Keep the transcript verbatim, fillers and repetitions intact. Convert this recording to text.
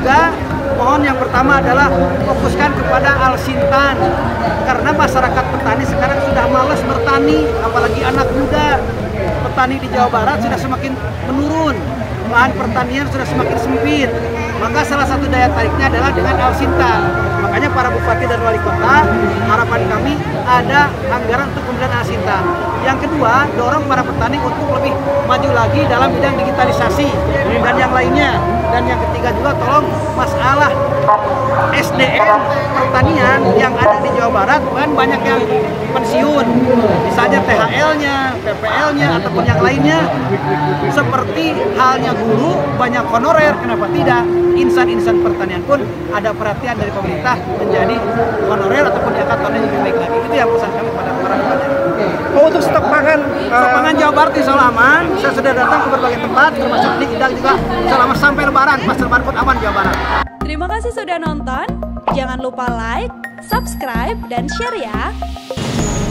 juga mohon yang pertama adalah fokuskan kepada Alsintan, karena masyarakat petani sekarang sudah malas bertani, apalagi anak muda. Petani di Jawa Barat sudah semakin menurun, lahan pertanian sudah semakin sempit. Maka salah satu daya tariknya adalah dengan Alsintan. Makanya para bupati dan wali kota, harapan kami ada anggaran untuk pembelian Alsintan. Yang kedua, dorong para petani untuk lebih maju lagi dalam bidang digitalisasi dan yang lainnya. Dan yang ketiga juga tolong masalah S D M pertanian yang ada di Jawa Barat kan banyak yang pensiun, misalnya T H L-nya, P P L-nya ataupun yang lainnya. Seperti halnya guru banyak honorer, kenapa tidak? Insan-insan pertanian pun ada perhatian dari pemerintah menjadi honorer ataupun diangkat tonnya lebih baik lagi. Itu yang pesan kami pada para petani. Oh, untuk stok pangan, Stok pangan Jawa Barat insya Allah aman. Saya sudah datang ke berbagai tempat, termasuk di Idang juga. Selama sampai Lebaran, pas Lebaran pun aman Jawa Barat. Terima kasih sudah nonton. Jangan lupa like, subscribe, dan share ya.